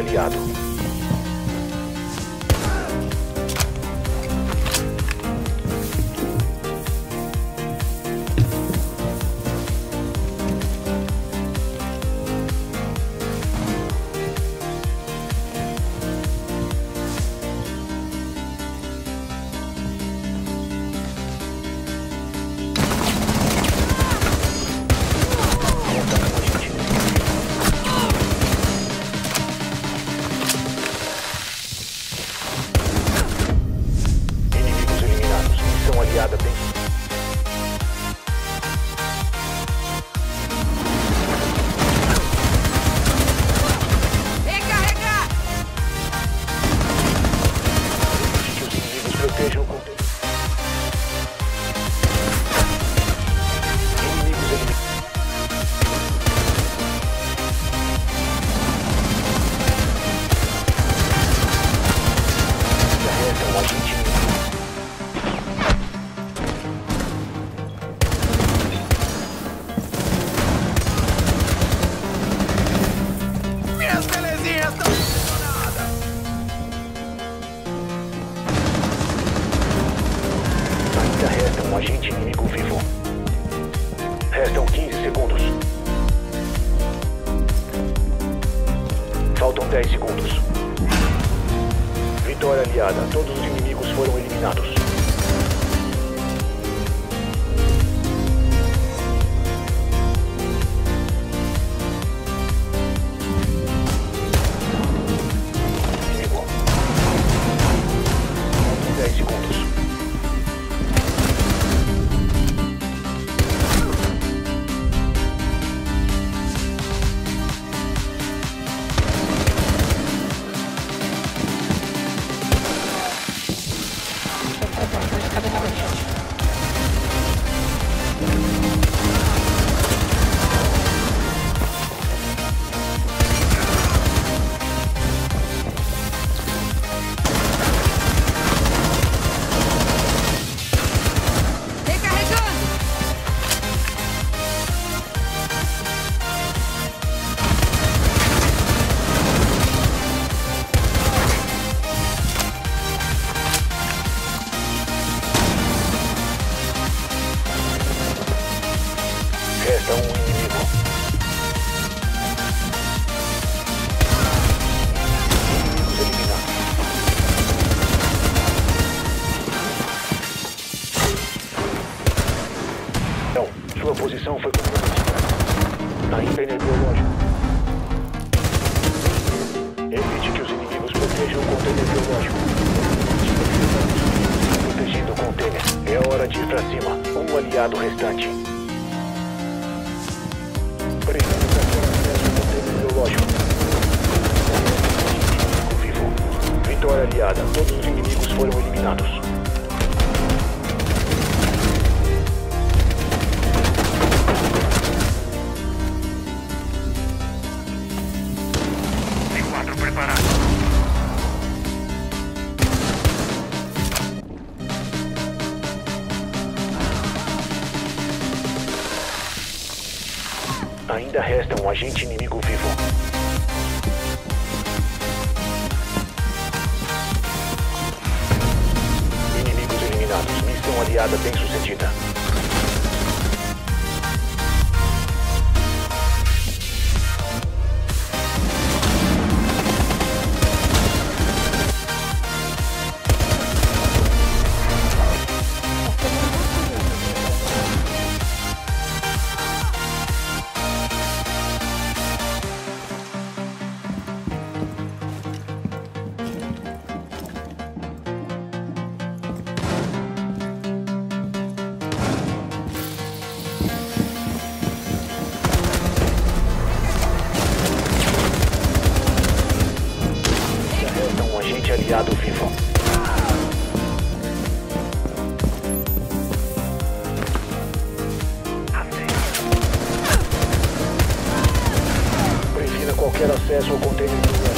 aliado. Protejam o container. Inimigos eliminados. Já resta um agente inimigo. Minhas belezinhas estão funcionadas. Ainda resta um agente inimigo vivo. Restam 15 segundos. Faltam 10 segundos. Vitória aliada. Todos os inimigos foram eliminados. Inimigo. Faltam 10 segundos. Resta um inimigo. Inimigos eliminados. Não, sua posição foi comprometida. Ainda enerbiológico. Evite que os inimigos protejam o container biológico. Protegido o container. É hora de ir pra cima. Um aliado restante. Precisamos ter acesso ao container biológico. Inimigo vivo. Vitória aliada. Todos os inimigos foram eliminados. C4 preparado. Ainda resta um agente inimigo vivo. Inimigos eliminados. Missão aliada bem sucedida. Aliado vivo. Previna qualquer acesso ao container.